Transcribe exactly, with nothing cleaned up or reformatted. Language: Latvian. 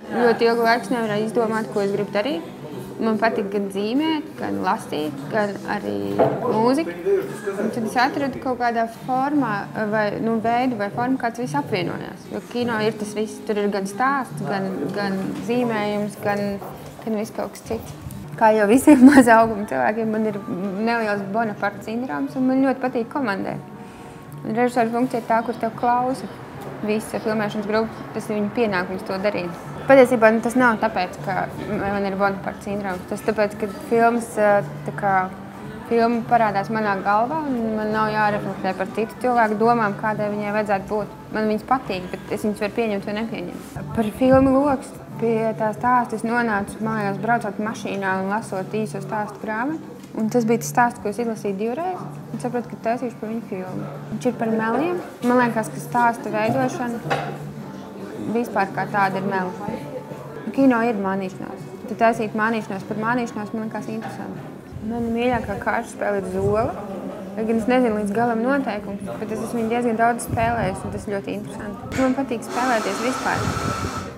ļoti ilgu laiku nevarēju izdomāt, ko es gribu darīt. Man patīk gan zīmēt, gan lasīt, gan arī mūzika. Un tad es atradu kaut kādā formā, vai nu, veidu vai formu, kāds viss apvienojās. Jo kino ir tas viss. Tur ir gan stāsts, gan, gan zīmējums, gan, gan viss kaut kas cits. Kā jau visiem maza auguma cilvēkiem, man ir neliels Bonaparte sindroms, un man ļoti patīk komandēt. Režisora funkcija ir tā, kur tev klausa visa filmēšanas grupa, tas ir viņa pienākums to darīt. Patiesībā tas nav tāpēc, ka man ir Bonaparte sindroms. Tas tāpēc, ka filmas, tā kā, filma parādās manā galvā, un man nav jāreflektē par citu cilvēku domām, kādai viņai vajadzētu būt. Man viņas patīk, bet es viņas varu pieņemt vai nepieņemt. Par filmu loks pie tā stāsta es nonācu mājās braucot mašīnā un lasot īso stāstu grāmatu. Un tas bija tas stāsts, ko es izlasīju divreiz, un sapratu, ka taisīšu par viņu filmu. Viņš ir par meliem. Man liekas, ka stāsta veidošana vispār kā tāda ir meli. Kino ir mānīšanās. Tad taisīt mānīšanās par mānīšanās man liekas interesanti. Mana mīļākā kārtas spēle ir Zola. Gan es nezinu līdz galam noteikums, bet es esmu viņu diezgan daudz spēlējusi, un tas ļoti interesanti. Man patīk spēlēties vispār.